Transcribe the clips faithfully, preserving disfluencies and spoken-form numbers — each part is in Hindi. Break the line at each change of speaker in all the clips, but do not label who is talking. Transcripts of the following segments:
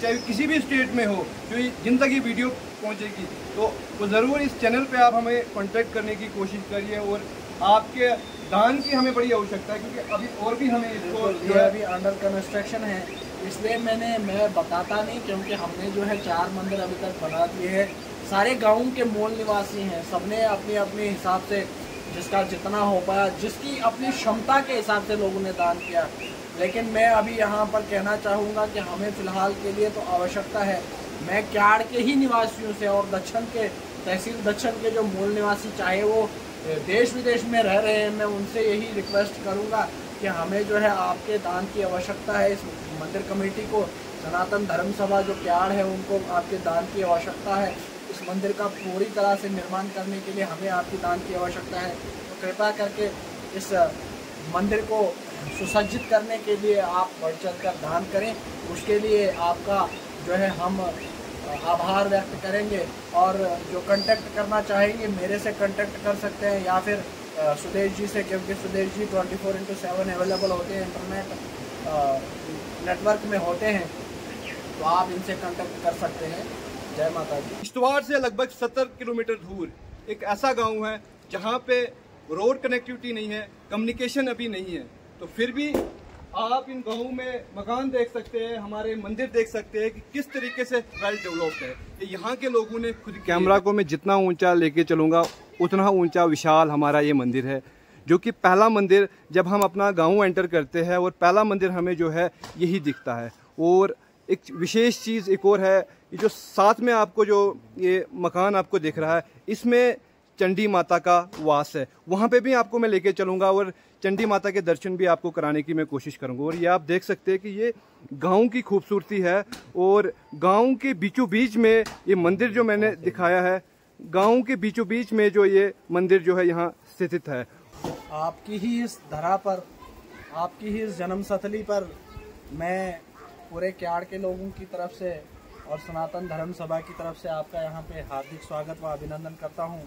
चाहे किसी भी स्टेट में हो, जो जिन तक ये वीडियो पहुंचेगी, तो वो ज़रूर इस चैनल पे आप हमें कांटेक्ट करने की कोशिश करिए। और आपके दान की हमें बड़ी आवश्यकता है, क्योंकि अभी और भी हमें इसको
जो है अभी अंडर कंस्ट्रक्शन है, इसलिए मैंने मैं बताता नहीं, क्योंकि हमने जो है चार मंदिर अभी तक बना दिए हैं। सारे गाँव के मूल निवासी हैं, सबने अपने अपने हिसाब से जिसका जितना हो पाया, जिसकी अपनी क्षमता के हिसाब से लोगों ने दान किया। लेकिन मैं अभी यहाँ पर कहना चाहूँगा कि हमें फ़िलहाल के लिए तो आवश्यकता है, मैं क्याड़ के ही निवासियों से और दक्षिण के तहसील दक्षिण के जो मूल निवासी, चाहे वो देश विदेश में रह रहे हैं, मैं उनसे यही रिक्वेस्ट करूँगा कि हमें जो है आपके दान की आवश्यकता है। इस मंदिर कमेटी को, सनातन धर्म सभा जो क्याड़ है, उनको आपके दान की आवश्यकता है। इस मंदिर का पूरी तरह से निर्माण करने के लिए हमें आपकी दान की आवश्यकता है। तो कृपया करके इस मंदिर को सुसज्जित करने के लिए आप बढ़ चढ़ कर दान करें। उसके लिए आपका जो है हम आभार व्यक्त करेंगे। और जो कांटेक्ट करना चाहेंगे मेरे से कांटेक्ट कर सकते हैं, या फिर सुदेश जी से, क्योंकि Sudesh ji twenty four into seven available होते हैं, इंटरनेट नेटवर्क में होते हैं, तो आप इनसे कांटेक्ट कर सकते हैं। जय माता दी।
किश्तवाड़ से लगभग सत्तर किलोमीटर दूर एक ऐसा गांव है जहां पे रोड कनेक्टिविटी नहीं है, कम्युनिकेशन अभी नहीं है, तो फिर भी आप इन गाँव में मकान देख सकते हैं, हमारे मंदिर देख सकते हैं कि किस तरीके से वेल डेवलप्ड है। ये यहाँ के लोगों ने खुद, कैमरा को मैं जितना ऊंचा लेके चलूँगा उतना ऊंचा विशाल हमारा ये मंदिर है, जो कि पहला मंदिर जब हम अपना गांव एंटर करते हैं, और पहला मंदिर हमें जो है यही दिखता है। और एक विशेष चीज़ एक और है, ये जो साथ में आपको जो ये मकान आपको दिख रहा है, इसमें चंडी माता का वास है। वहाँ पे भी आपको मैं लेके चलूँगा और चंडी माता के दर्शन भी आपको कराने की मैं कोशिश करूँगा। और ये आप देख सकते हैं कि ये गांव की खूबसूरती है, और गांव के बीचों बीच में ये मंदिर जो मैंने दिखाया है, गांव के बीचों बीच में जो ये मंदिर जो है यहाँ स्थित है।
आपकी ही इस धरा पर, आपकी ही इस जन्मस्थली पर मैं पूरे क्याड़ के लोगों की तरफ से और सनातन धर्म सभा की तरफ से आपका यहाँ पे हार्दिक स्वागत व अभिनंदन करता हूँ।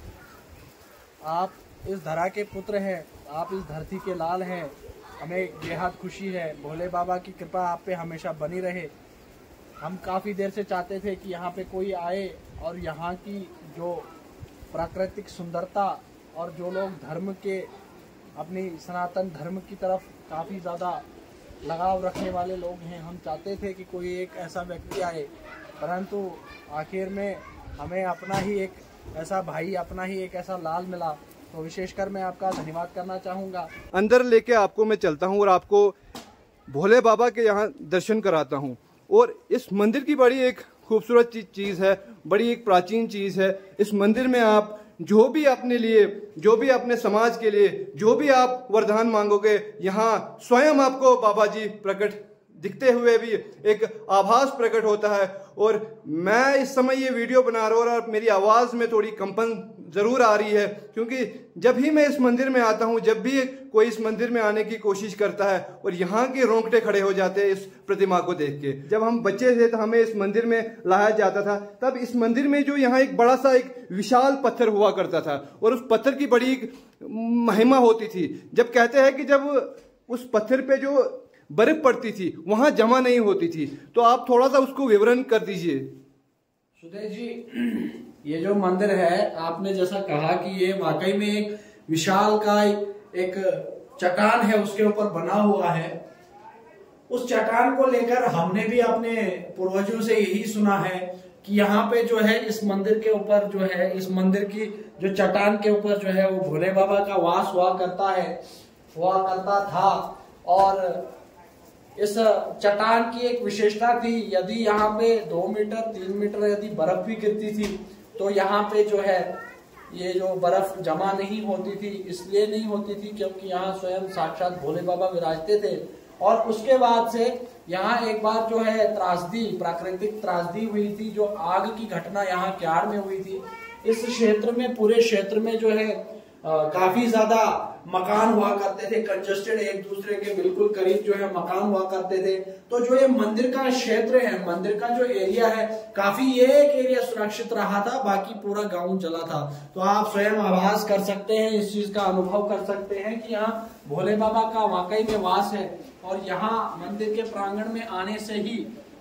आप इस धरा के पुत्र हैं, आप इस धरती के लाल हैं, हमें बेहद खुशी है। भोले बाबा की कृपा आप पे हमेशा बनी रहे। हम काफ़ी देर से चाहते थे कि यहाँ पे कोई आए और यहाँ की जो प्राकृतिक सुंदरता, और जो लोग धर्म के, अपनी सनातन धर्म की तरफ काफ़ी ज़्यादा लगाव रखने वाले लोग हैं, हम चाहते थे कि कोई एक ऐसा व्यक्ति आए, परंतु आखिर में हमें अपना ही एक ऐसा भाई, अपना ही एक ऐसा लाल मिला। तो विशेषकर मैं आपका धन्यवाद करना चाहूँगा।
अंदर लेके आपको मैं चलता हूँ और आपको भोले बाबा के यहाँ दर्शन कराता हूँ। और इस मंदिर की बड़ी एक खूबसूरत चीज़ है, बड़ी एक प्राचीन चीज़ है। इस मंदिर में आप जो भी अपने लिए, जो भी अपने समाज के लिए, जो भी आप वरदान मांगोगे, यहाँ स्वयं आपको बाबा जी प्रकट दिखते हुए भी एक आभास प्रकट होता है। और मैं इस समय ये वीडियो बना रहा हूँ और मेरी आवाज़ में थोड़ी कंपन ज़रूर आ रही है, क्योंकि जब भी मैं इस मंदिर में आता हूँ, जब भी कोई इस मंदिर में आने की कोशिश करता है, और यहाँ के रोंगटे खड़े हो जाते हैं इस प्रतिमा को देख के। जब हम बच्चे थे तो हमें इस मंदिर में लाया जाता था, तब इस मंदिर में जो यहाँ एक बड़ा सा एक विशाल पत्थर हुआ करता था, और उस पत्थर की बड़ी महिमा होती थी। जब कहते हैं कि जब उस पत्थर पे जो बर्फ पड़ती थी वहां जमा नहीं होती थी, तो आप थोड़ा सा उसको विवरण कर दीजिए।
सुदेश जी, ये जो मंदिर है, आपने जैसा कहा कि ये वाकई में एक विशाल का एक चट्टान है, उसके ऊपर बना हुआ है। उस चट्टान को लेकर हमने भी अपने पूर्वजों से यही सुना है कि यहाँ पे जो है इस मंदिर के ऊपर जो है, इस मंदिर की जो चट्टान के ऊपर जो है वो भोले बाबा का वास हुआ करता है, हुआ करता था। और इस चट्टान की एक विशेषता थी, यदि यहाँ पे दो मीटर तीन मीटर यदि बर्फ भी गिरती थी तो यहाँ पे जो है ये जो बर्फ जमा नहीं होती थी। इसलिए नहीं होती थी क्योंकि यहाँ स्वयं साक्षात भोले बाबा विराजते थे। और उसके बाद से यहाँ एक बार जो है त्रासदी, प्राकृतिक त्रासदी हुई थी, जो आग की घटना यहाँ क्याड़ में हुई थी। इस क्षेत्र में, पूरे क्षेत्र में जो है आ, काफी ज्यादा मकान हुआ करते थे, कंजस्टेड, एक दूसरे के बिल्कुल करीब जो है मकान हुआ करते थे। तो जो ये मंदिर का क्षेत्र है, मंदिर का जो एरिया है, काफी ये एक एरिया सुरक्षित रहा था, बाकी पूरा गांव जला था। तो आप स्वयं आभास कर सकते हैं, इस चीज का अनुभव कर सकते हैं कि यहाँ भोले बाबा का वाकई में वास है। और यहाँ मंदिर के प्रांगण में आने से ही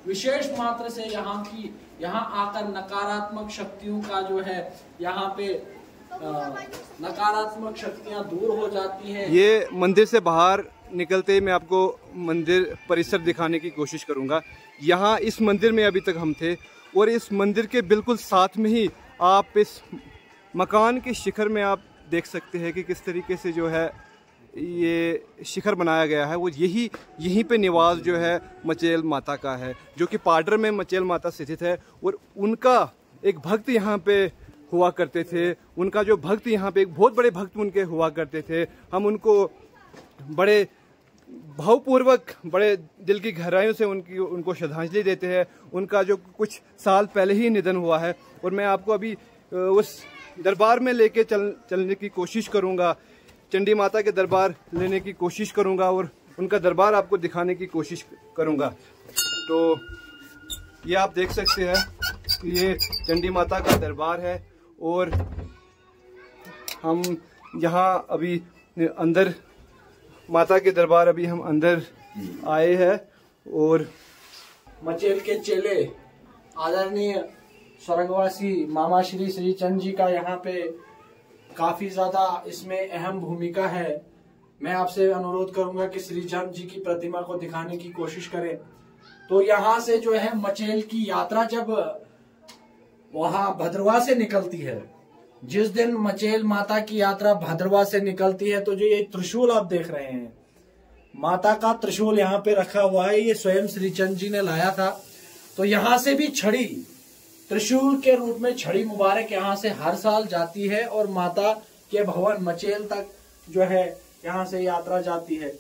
विशेष मात्र से यहाँ की यहाँ आकर नकारात्मक शक्तियों का जो है यहाँ पे नकारात्मक शक्तियाँ दूर हो जाती हैं।
ये मंदिर से बाहर निकलते ही मैं आपको मंदिर परिसर दिखाने की कोशिश करूंगा। यहाँ इस मंदिर में अभी तक हम थे और इस मंदिर के बिल्कुल साथ में ही आप इस मकान के शिखर में आप देख सकते हैं कि किस तरीके से जो है ये शिखर बनाया गया है। वो यही यहीं पे निवास जो है मचेल माता का है, जो कि पाडर में मचेल माता स्थित है। और उनका एक भक्त यहाँ पे हुआ करते थे। उनका जो भक्त यहाँ पे एक बहुत बड़े भक्त उनके हुआ करते थे। हम उनको बड़े भावपूर्वक बड़े दिल की गहराइयों से उनकी उनको श्रद्धांजलि देते हैं। उनका जो कुछ साल पहले ही निधन हुआ है और मैं आपको अभी उस दरबार में लेके चल चलने की कोशिश करूंगा। चंडी माता के दरबार लेने की कोशिश करूंगा और उनका दरबार आपको दिखाने की कोशिश करूंगा। तो ये आप देख सकते हैं कि ये चंडी माता का दरबार है और हम यहाँ अभी अंदर माता के दरबार अभी हम अंदर आए हैं और
मचेल के चेले आदरणीय स्वर्गवासी मामा श्री श्री चंद जी का यहाँ पे काफी ज्यादा इसमें अहम भूमिका है। मैं आपसे अनुरोध करूंगा कि श्री चंद जी की प्रतिमा को दिखाने की कोशिश करें। तो यहाँ से जो है मचेल की यात्रा जब वहां भद्रवा से निकलती है, जिस दिन मचेल माता की यात्रा भद्रवा से निकलती है, तो जो ये त्रिशूल आप देख रहे हैं, माता का त्रिशूल यहाँ पे रखा हुआ है, ये स्वयं श्री चंद जी ने लाया था। तो यहाँ से भी छड़ी त्रिशूल के रूप में छड़ी मुबारक यहाँ से हर साल जाती है और माता के भवन मचेल तक जो है यहाँ से यात्रा जाती है।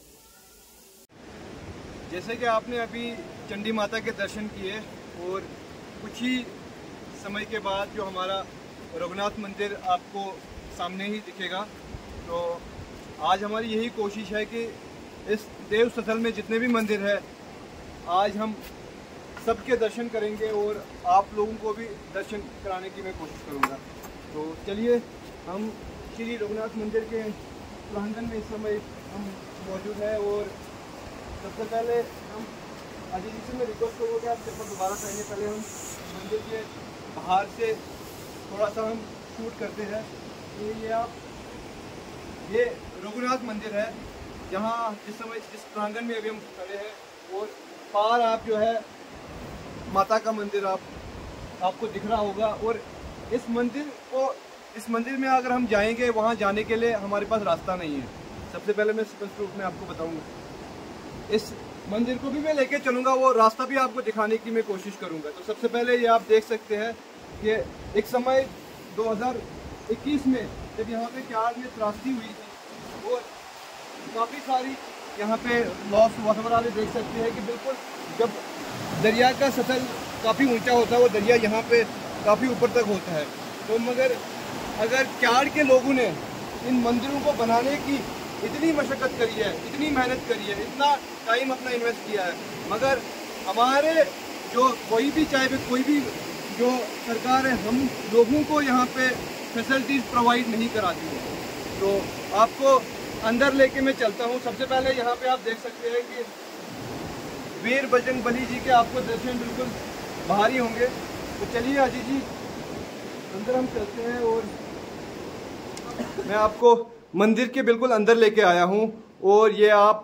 जैसे कि आपने अभी चंडी माता के दर्शन किए और कुछ ही समय के बाद जो हमारा रघुनाथ मंदिर आपको सामने ही दिखेगा। तो आज हमारी यही कोशिश है कि इस देव स्थल में जितने भी मंदिर है आज हम सबके दर्शन करेंगे और आप लोगों को भी दर्शन कराने की मैं कोशिश करूंगा। तो चलिए, हम श्री रघुनाथ मंदिर के प्रांगण में इस समय हम मौजूद हैं और सबसे पहले हम अजय जी से मैं रिक्वेस्ट करूँगा कि आप चप्पल दोबारा पहने। पहले हम मंदिर के बाहर से थोड़ा सा हम शूट करते हैं। तो ये आप ये रघुनाथ मंदिर है, जहाँ जिस समय जिस प्रांगण में अभी हम खड़े हैं और पार आप जो है माता का मंदिर आप आपको दिख रहा होगा। और इस मंदिर को इस मंदिर में अगर हम जाएंगे, वहाँ जाने के लिए हमारे पास रास्ता नहीं है। सबसे पहले मैं स्पष्ट रूप में आपको बताऊंगा। इस मंदिर को भी मैं लेके चलूँगा, वो रास्ता भी आपको दिखाने की मैं कोशिश करूँगा। तो सबसे पहले ये आप देख सकते हैं कि एक समय दो हज़ार इक्कीस में जब यहाँ पे क्यार में त्रासदी हुई थी और काफ़ी सारी यहाँ पे लॉस हुआ था। आप देख सकते हैं कि बिल्कुल जब दरिया का सतह काफ़ी ऊंचा होता है, वो दरिया यहाँ पे काफ़ी ऊपर तक होता है। तो मगर अगर क्यार के लोगों ने इन मंदिरों को बनाने की इतनी मशक्क़त करी है, इतनी मेहनत करी है, इतना टाइम अपना इन्वेस्ट किया है, मगर हमारे जो कोई भी चाहे कोई भी जो सरकार है हम लोगों को यहाँ पे फैसिलिटीज़ प्रोवाइड नहीं कराती है। तो आपको अंदर लेके मैं चलता हूँ। सबसे पहले यहाँ पे आप देख सकते हैं कि वीर बजरंग बली जी के आपको दर्शन बिल्कुल बाहर ही होंगे। तो चलिए अजीत जी, अंदर हम चलते हैं और मैं आपको मंदिर के बिल्कुल अंदर लेके आया हूँ। और ये आप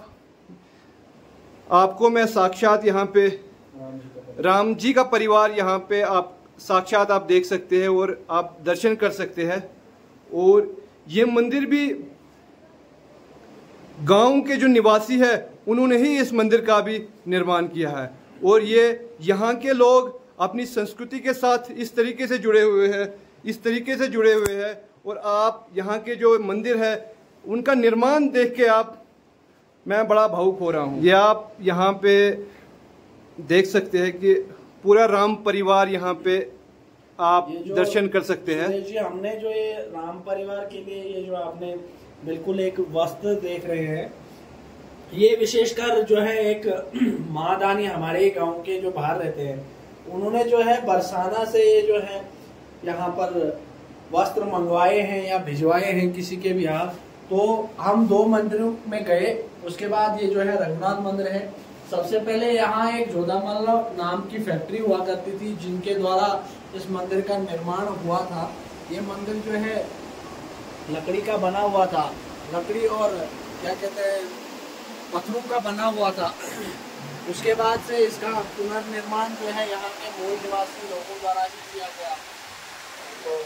आपको मैं साक्षात यहाँ पे राम जी का परिवार यहाँ पे आप साक्षात आप देख सकते हैं और आप दर्शन कर सकते हैं। और ये मंदिर भी गांव के जो निवासी है उन्होंने ही इस मंदिर का भी निर्माण किया है। और ये यहाँ के लोग अपनी संस्कृति के साथ इस तरीके से जुड़े हुए हैं, इस तरीके से जुड़े हुए हैं। और आप यहाँ के जो मंदिर है उनका निर्माण देख के आप मैं बड़ा भावुक हो रहा हूँ। ये आप यहाँ पे देख सकते हैं कि पूरा राम परिवार यहाँ पे आप दर्शन कर सकते हैं।
जी, हमने जो ये राम परिवार के लिए ये जो आपने बिल्कुल एक वस्त्र देख रहे हैं, ये विशेषकर जो है एक महादानी हमारे गांव के जो बाहर रहते हैं, उन्होंने जो है बरसाना से ये जो है यहाँ पर वस्त्र मंगवाए हैं या भिजवाए हैं किसी के भी यहाँ। तो हम दो मंदिरों में गए, उसके बाद ये जो है रघुनाथ मंदिर है, सबसे पहले यहाँ एक जोधामल नाम की फैक्ट्री हुआ करती थी, जिनके द्वारा इस मंदिर का निर्माण हुआ था। ये मंदिर जो है लकड़ी का बना हुआ था, लकड़ी और क्या कहते हैं पत्थरों का बना हुआ था। उसके बाद से इसका पुनर्निर्माण जो है यहाँ के मूल निवासी लोगों द्वारा ही किया गया। तो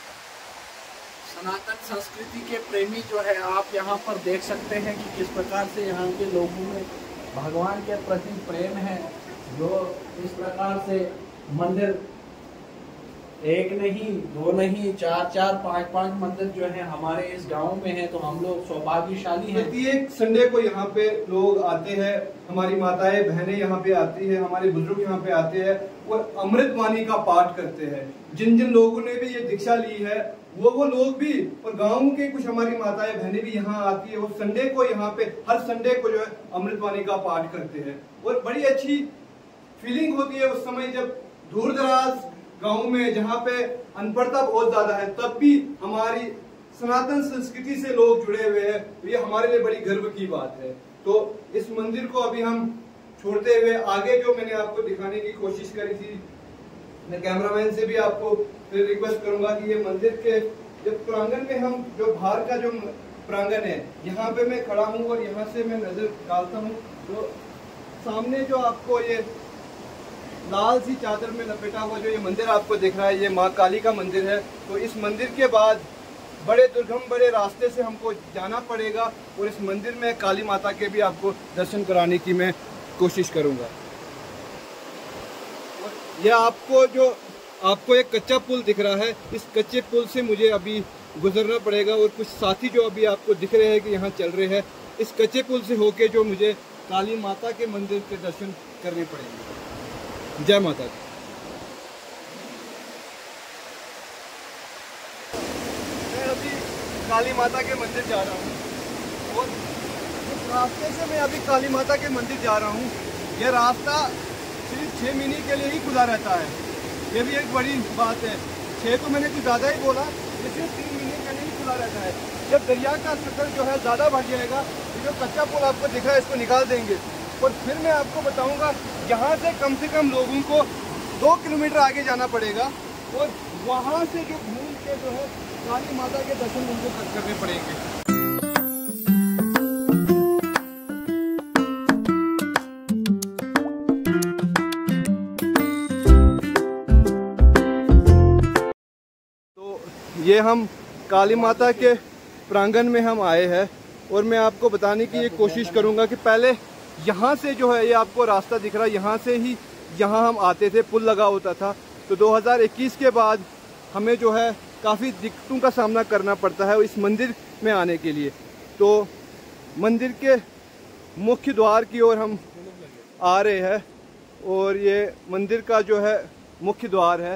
सनातन संस्कृति के प्रेमी जो है आप यहाँ पर देख सकते हैं कि किस प्रकार से यहाँ के लोगों में भगवान के प्रति प्रेम है, जो इस प्रकार से मंदिर एक नहीं, दो नहीं, चार चार पांच पांच मंदिर जो है हमारे इस गांव में है। तो हम लोग सौभाग्यशाली हैं।
प्रत्येक संडे को यहाँ पे लोग आते हैं, हमारी माताएं बहनें यहाँ पे आती है, हमारे बुजुर्ग यहाँ पे आते हैं और अमृत वाणी का पाठ करते हैं। जिन जिन लोगों ने भी ये दीक्षा ली है वो वो लोग भी, और गांव के कुछ हमारी माताएं बहनें भी यहाँ आती है, वो संडे को यहाँ पे हर संडे को जो है अमृत वाणी का पाठ करते हैं। और बड़ी अच्छी फीलिंग होती है उस समय जब दूर दराज गाँव में जहाँ पे अनपढ़ता बहुत ज्यादा है, तब भी हमारी सनातन संस्कृति से लोग जुड़े हुए हैं। तो ये हमारे लिए बड़ी गर्व की बात है। तो इस मंदिर को अभी हम छोड़ते हुए आगे जो मैंने आपको दिखाने की कोशिश करी थी, मैं कैमरामैन से भी आपको फिर रिक्वेस्ट करूंगा कि ये मंदिर के जब प्रांगण में हम जो बाहर का जो प्रांगण है यहाँ पे मैं खड़ा हूँ और यहाँ से मैं नजर डालता हूँ तो सामने जो आपको ये लाल सी चादर में लपेटा हुआ जो ये मंदिर आपको दिख रहा है, ये माँ काली का मंदिर है। तो इस मंदिर के बाद बड़े दुर्गम बड़े रास्ते से हमको जाना पड़ेगा और इस मंदिर में काली माता के भी आपको दर्शन कराने की मैं कोशिश करूंगा। यह आपको जो आपको एक कच्चा पुल दिख रहा है, इस कच्चे पुल से मुझे अभी गुजरना पड़ेगा और कुछ साथी जो अभी आपको दिख रहे हैं कि यहाँ चल रहे हैं, इस कच्चे पुल से होके जो मुझे काली माता के मंदिर के दर्शन करने पड़ेंगे। जय माता दी। मैं अभी काली माता के मंदिर जा रहा हूँ और इस रास्ते से मैं अभी काली माता के मंदिर जा रहा हूँ। यह रास्ता सिर्फ छः महीने के लिए ही खुला रहता है, ये भी एक बड़ी बात है। छः तो मैंने कुछ ज़्यादा ही बोला, ये सिर्फ तीन महीने के लिए ही खुला रहता है। जब दरिया का स्तर जो है ज़्यादा बढ़ जाएगा, ये जो कच्चा पुल आपको दिख रहा है इसको निकाल देंगे और फिर मैं आपको बताऊंगा यहाँ से कम से कम लोगों को दो किलोमीटर आगे जाना पड़ेगा और वहाँ से जो घूम के जो है काली माता के दर्शन उनको करने पड़ेंगे। ये हम काली माता के प्रांगण में हम आए हैं और मैं आपको बताने की ये कोशिश करूंगा कि पहले यहाँ से जो है ये आपको रास्ता दिख रहा है, यहाँ से ही यहाँ हम आते थे, पुल लगा होता था। तो दो हज़ार इक्कीस के बाद हमें जो है काफ़ी दिक्कतों का सामना करना पड़ता है इस मंदिर में आने के लिए। तो मंदिर के मुख्य द्वार की ओर हम आ रहे हैं और ये मंदिर का जो है मुख्य द्वार है।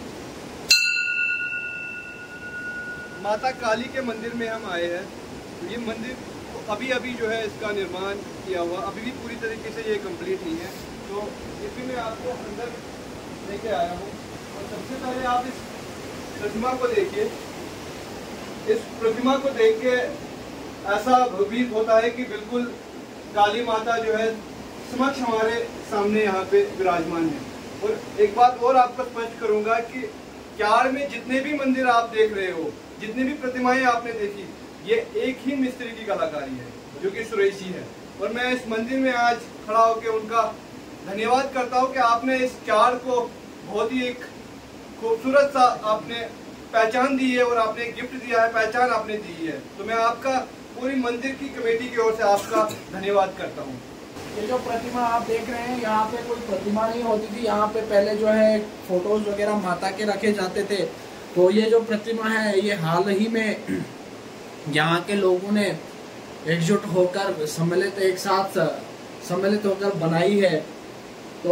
माता काली के मंदिर में हम आए हैं। तो ये मंदिर अभी अभी जो है इसका निर्माण किया हुआ, अभी भी पूरी तरीके से ये कंप्लीट नहीं है। तो इसी में आपको अंदर लेके आया हूँ और सबसे पहले आप इस प्रतिमा को देखिए। इस प्रतिमा को देख के ऐसा प्रतीत होता है कि बिल्कुल काली माता जो है समक्ष हमारे सामने यहाँ पे विराजमान है। और एक बात और आपको स्पष्ट करूंगा कि क्यार में जितने भी मंदिर आप देख रहे हो, जितनी भी प्रतिमाएं आपने देखी, ये एक ही मिस्त्री की कलाकारी है जो कि सुरेशी है। और मैं इस मंदिर में आज खड़ा होकर उनका धन्यवाद करता हूं कि आपने इस क्यार को बहुत ही एक खूबसूरत सा आपने पहचान दी है और आपने गिफ्ट दिया है, पहचान आपने दी है। तो मैं आपका पूरी मंदिर की कमेटी की ओर से आपका धन्यवाद करता हूँ।
ये जो प्रतिमा आप देख रहे हैं, यहाँ पे कोई प्रतिमा नहीं होती थी। यहाँ पे पहले जो है फोटोज वगैरह माता के रखे जाते थे। तो ये जो प्रतिमा है ये हाल ही में यहाँ के लोगों ने एकजुट होकर सम्मिलित एक साथ सम्मिलित होकर बनाई है। तो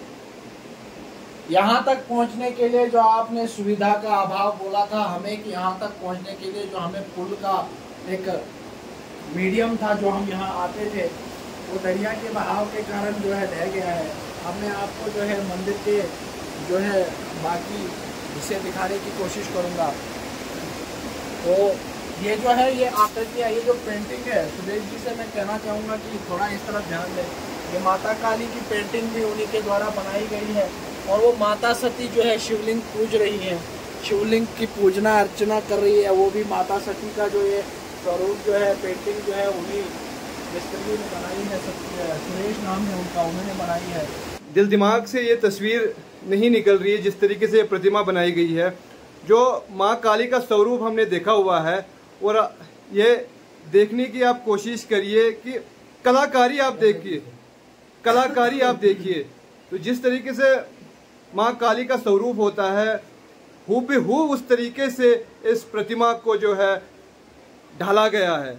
यहाँ तक पहुँचने के लिए जो आपने सुविधा का अभाव बोला था हमें कि यहाँ तक पहुँचने के लिए जो हमें पुल का एक मीडियम था जो हम यहाँ आते थे, वो दरिया के बहाव के कारण जो है रह गया है। अब मैं आपको जो है मंदिर के जो है बाकी हिस्से दिखाने की कोशिश करूँगा। तो ये जो है ये आकृति है, ये जो पेंटिंग है, सुदेश जी से मैं कहना चाहूँगा कि थोड़ा इस तरफ ध्यान दें। ये माता काली की पेंटिंग भी उन्हीं के द्वारा बनाई गई है। और वो माता सती जो है शिवलिंग पूज रही है, शिवलिंग की पूजना अर्चना कर रही है, वो भी माता सती का जो ये स्वरूप जो है पेंटिंग जो है उन्हीं मिस्त्री ने बनाई है। सुरेश नाम है उनका, उन्होंने बनाई है।
दिल दिमाग से ये तस्वीर नहीं निकल रही है जिस तरीके से ये प्रतिमा बनाई गई है। जो माँ काली का स्वरूप हमने देखा हुआ है और ये देखने की आप कोशिश करिए कि कलाकारी आप देखिए, कलाकारी आप देखिए। तो जिस तरीके से माँ काली का स्वरूप होता है हूबहू उस तरीके से इस प्रतिमा को जो है ढाला गया है।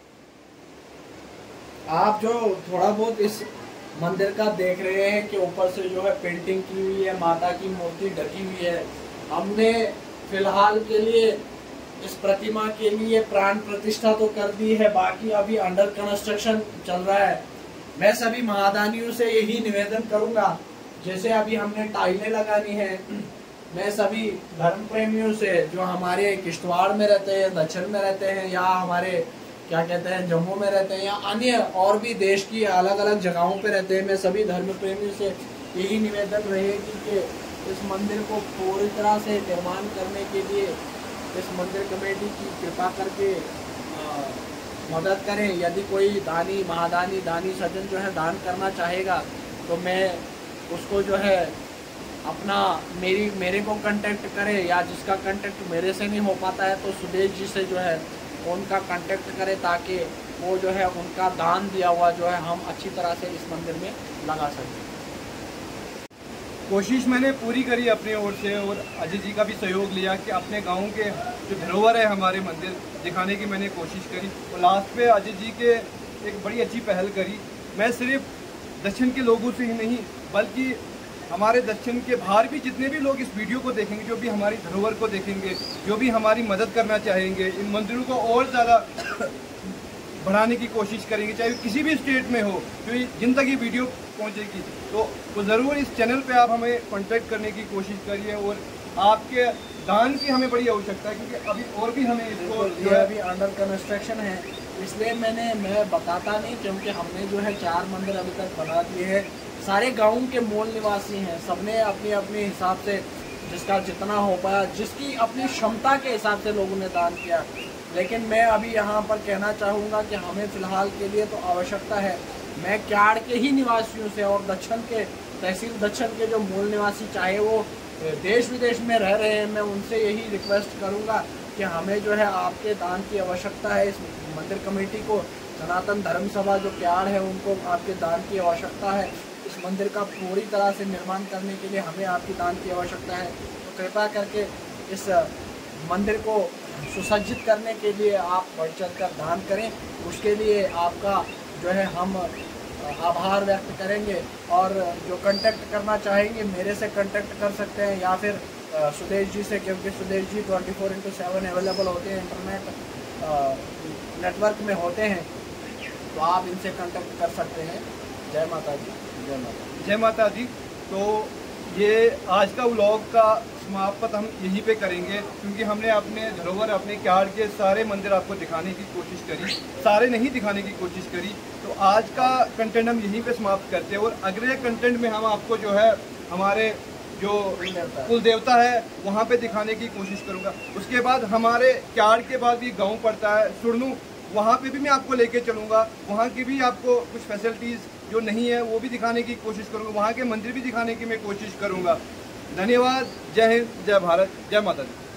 आप जो थोड़ा बहुत इस मंदिर का देख रहे हैं कि ऊपर से जो है पेंटिंग की हुई है, माता की मूर्ति ढकी हुई है। हमने फिलहाल के लिए इस प्रतिमा के लिए प्राण प्रतिष्ठा तो कर दी है, बाकी अभी अंडर कंस्ट्रक्शन चल रहा है। मैं सभी महादानियों से यही निवेदन करूंगा, जैसे अभी हमने टाइलें लगानी है, मैं सभी धर्म प्रेमियों से जो हमारे किश्तवाड़ में रहते हैं, दक्षिण में रहते हैं, या हमारे क्या कहते हैं जम्मू में रहते हैं, या अन्य और भी देश की अलग अलग जगहों पे रहते हैं, मैं सभी धर्म प्रेमियों से यही निवेदन रहेगी कि इस मंदिर को पूरी तरह से निर्माण करने के लिए इस मंदिर कमेटी की कृपा करके आ, मदद करें। यदि कोई दानी महादानी दानी सज्जन जो है दान करना चाहेगा तो मैं उसको जो है अपना मेरी मेरे को कांटेक्ट करे, या जिसका कांटेक्ट मेरे से नहीं हो पाता है तो सुदेश जी से जो है उनका कांटेक्ट करें, ताकि वो जो है उनका दान दिया हुआ जो है हम अच्छी तरह से इस मंदिर में लगा सकें।
कोशिश मैंने पूरी करी अपनी ओर से और अजय जी का भी सहयोग लिया कि अपने गांव के जो धरोहर है हमारे मंदिर दिखाने की मैंने कोशिश करी। और लास्ट पे अजय जी के एक बड़ी अच्छी पहल करी। मैं सिर्फ दक्षिण के लोगों से ही नहीं बल्कि हमारे दक्षिण के बाहर भी जितने भी लोग इस वीडियो को देखेंगे, जो भी हमारी धरोहर को देखेंगे, जो भी हमारी मदद करना चाहेंगे, इन मंदिरों को और ज़्यादा बढ़ाने की कोशिश करेंगे, चाहे किसी भी स्टेट में हो, जो जिन तक ये वीडियो पहुंचेगी तो वो ज़रूर इस चैनल पे आप हमें कांटेक्ट करने की कोशिश करिए। और आपके दान की हमें बड़ी आवश्यकता है, क्योंकि अभी और भी हमें इसको
ये अभी अंडर कंस्ट्रक्शन है, इसलिए मैंने मैं बताता नहीं, क्योंकि हमने जो है चार मंदिर अभी तक बना दिए हैं। सारे गाँव के मूल निवासी हैं, सबने अपने अपने हिसाब से जिसका जितना हो पाया, जिसकी अपनी क्षमता के हिसाब से लोगों ने दान किया। लेकिन मैं अभी यहाँ पर कहना चाहूँगा कि हमें फ़िलहाल के लिए तो आवश्यकता है, मैं क्याड़ के ही निवासियों से और दक्षिण के तहसील दक्षिण के जो मूल निवासी चाहे वो देश विदेश में रह रहे हैं, मैं उनसे यही रिक्वेस्ट करूँगा कि हमें जो है आपके दान की आवश्यकता है। इस मंदिर कमेटी को, सनातन धर्म सभा जो क्याड़ है उनको आपके दान की आवश्यकता है। इस मंदिर का पूरी तरह से निर्माण करने के लिए हमें आपकी दान की आवश्यकता है। तो कृपया करके इस मंदिर को सुसज्जित करने के लिए आप बढ़ चढ़ कर दान करें। उसके लिए आपका जो है हम आभार व्यक्त करेंगे। और जो कांटेक्ट करना चाहेंगे मेरे से कांटेक्ट कर सकते हैं, या फिर सुदेश जी से, क्योंकि Sudesh ji twenty four into seven available होते हैं, इंटरनेट नेटवर्क में होते हैं, तो आप इनसे कांटेक्ट कर सकते हैं। जय माता दी। जय माता
जय माता दी। तो ये आज का व्लॉग का समाप्त हम यहीं पे करेंगे, क्योंकि हमने अपने धरोहर अपने क्याड़ के सारे मंदिर आपको दिखाने की कोशिश करी, सारे नहीं दिखाने की कोशिश करी। तो आज का कंटेंट हम यहीं पे समाप्त करते हैं और अगले कंटेंट में हम आपको जो है हमारे जो कुल देवता है वहाँ पे दिखाने की कोशिश करूँगा। उसके बाद हमारे क्याड़ के बाद भी गाँव पड़ता है सुरनू, वहाँ पे भी मैं आपको लेके चलूँगा। वहाँ की भी आपको कुछ फैसिलिटीज़ जो नहीं है वो भी दिखाने की कोशिश करूँगा, वहाँ के मंदिर भी दिखाने की मैं कोशिश करूँगा। धन्यवाद। जय हिंद, जय भारत, जय माता दी।